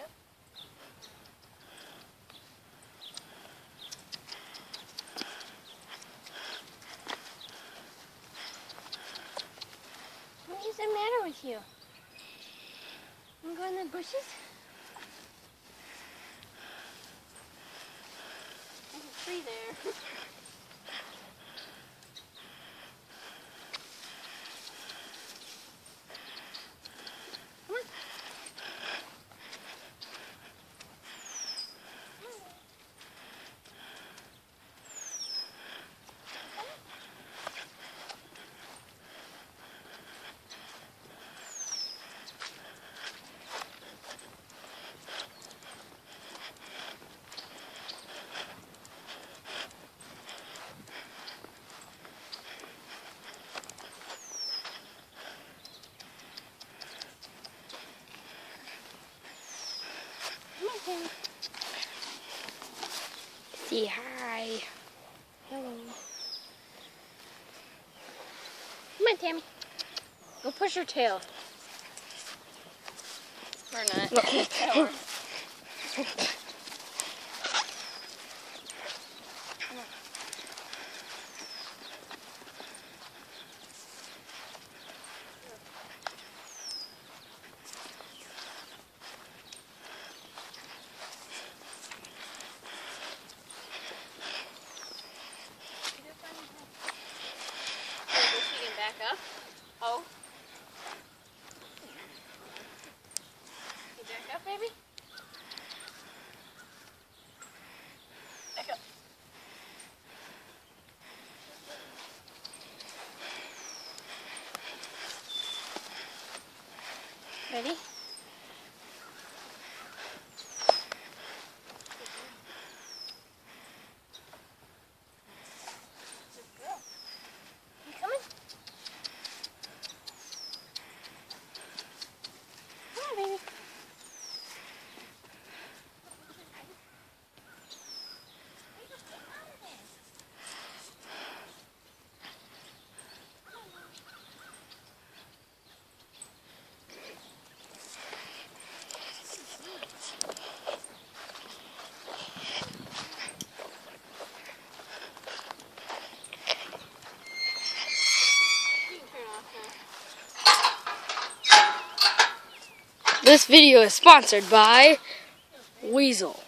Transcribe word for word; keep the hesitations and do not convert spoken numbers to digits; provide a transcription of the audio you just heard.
Yep. What is the matter with you? You go in the bushes? There's a tree there. Say hi. Hello. Come on, Tammy. Go push your tail. Or not. No. Back up. Oh. You back up, baby? Back up. Ready? This video is sponsored by Weasel.